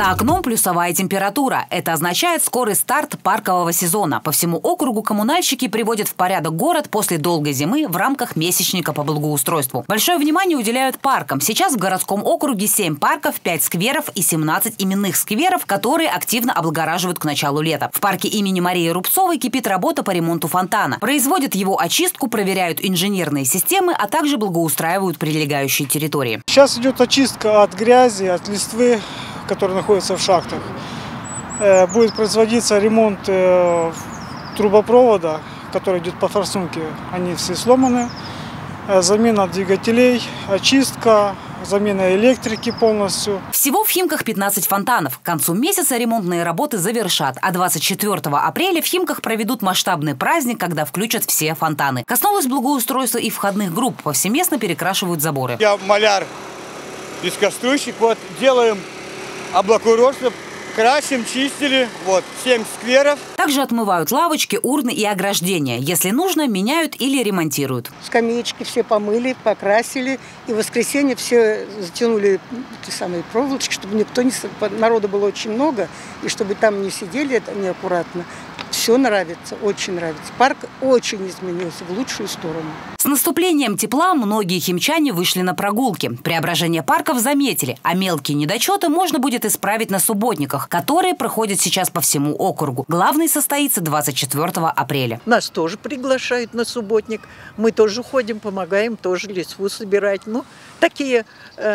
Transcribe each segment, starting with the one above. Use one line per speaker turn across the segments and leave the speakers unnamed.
За окном плюсовая температура. Это означает скорый старт паркового сезона. По всему округу коммунальщики приводят в порядок город после долгой зимы в рамках месячника по благоустройству. Большое внимание уделяют паркам. Сейчас в городском округе 7 парков, 5 скверов и 17 именных скверов, которые активно облагораживают к началу лета. В парке имени Марии Рубцовой кипит работа по ремонту фонтана. Производят его очистку, проверяют инженерные системы, а также благоустраивают прилегающие территории.
Сейчас идет очистка от грязи, от листвы, которые находятся в шахтах. Будет производиться ремонт трубопровода, который идет по форсунке. Они все сломаны. Замена двигателей, очистка, замена электрики полностью.
Всего в Химках 15 фонтанов. К концу месяца ремонтные работы завершат, а 24 апреля в Химках проведут масштабный праздник, когда включат все фонтаны. Коснулось благоустройства и входных групп. Повсеместно перекрашивают заборы.
Я маляр, пескоструйщик. Вот делаем облакурочно, красим, чистили. Вот 7 скверов.
Также отмывают лавочки, урны и ограждения. Если нужно, меняют или ремонтируют.
Скамеечки все помыли, покрасили. И в воскресенье все затянули те самые проволочки, чтобы никто не... Народа было очень много, и чтобы там не сидели это неаккуратно. Все нравится, очень нравится. Парк очень изменился в лучшую сторону.
С наступлением тепла многие химчане вышли на прогулки. Преображение парков заметили, а мелкие недочеты можно будет исправить на субботниках, которые проходят сейчас по всему округу. Главный состоится 24 апреля.
Нас тоже приглашают на субботник. Мы тоже ходим, помогаем тоже листву собирать. Ну, такие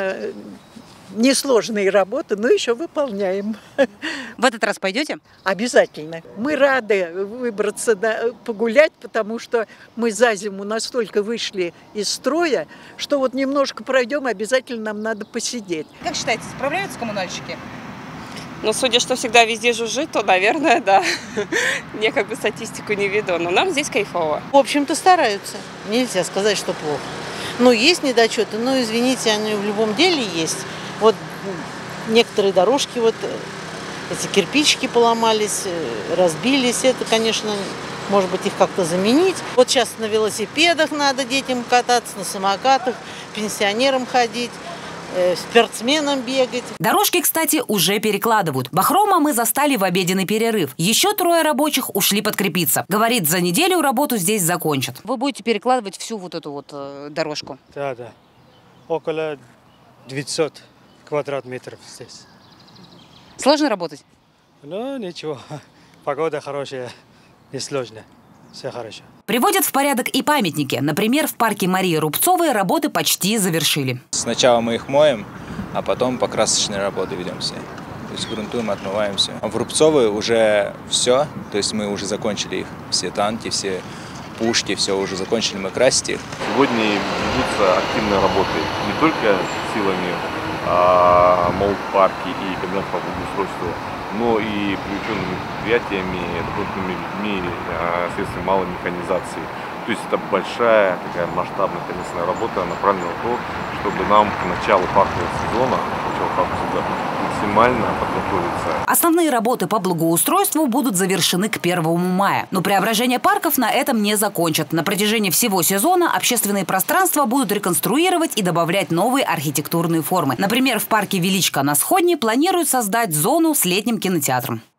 несложные работы, но еще выполняем.
В этот раз пойдете?
Обязательно. Мы рады выбраться погулять, потому что мы за зиму настолько вышли из строя, что вот немножко пройдем, обязательно нам надо посидеть.
Как считаете, справляются коммунальщики?
Ну, судя, что всегда везде жужжит, то, наверное, да. Я как бы статистику не веду, но нам здесь кайфово.
В общем-то, стараются. Нельзя сказать, что плохо. Ну, есть недочеты, но, извините, они в любом деле есть. Вот некоторые дорожки, вот эти кирпичики поломались, разбились. Это, конечно, может быть, их как-то заменить. Вот сейчас на велосипедах надо детям кататься, на самокатах, пенсионерам ходить, спортсменам бегать.
Дорожки, кстати, уже перекладывают. Бахрома мы застали в обеденный перерыв. Еще 3 рабочих ушли подкрепиться. Говорит, за неделю работу здесь закончат. Вы будете перекладывать всю вот эту вот дорожку?
Да. Около 900 квадратметров здесь.
Сложно работать?
Ну, ничего. Погода хорошая, несложно. Все хорошо.
Приводят в порядок и памятники. Например, в парке Марии Рубцовой работы почти завершили.
Сначала мы их моем, а потом покрасочные работы ведем все. То есть грунтуем, отмываем все. А в Рубцовой уже все, то есть мы уже закончили их. Все танки, все пушки, все уже закончили мы красить их.
Сегодня ведутся активные работы не только силами МОЛ-парки и комбинат по благоустройству, но и привлеченными предприятиями, дополнительными людьми, средствами малой механизации. То есть это большая, такая масштабная комиссионная работа, направленная на то, чтобы нам к началу паркового сезона максимально подготовиться.
Основные работы по благоустройству будут завершены к 1 мая. Но преображение парков на этом не закончат. На протяжении всего сезона общественные пространства будут реконструировать и добавлять новые архитектурные формы. Например, в парке Величко на Сходне планируют создать зону с летним кинотеатром.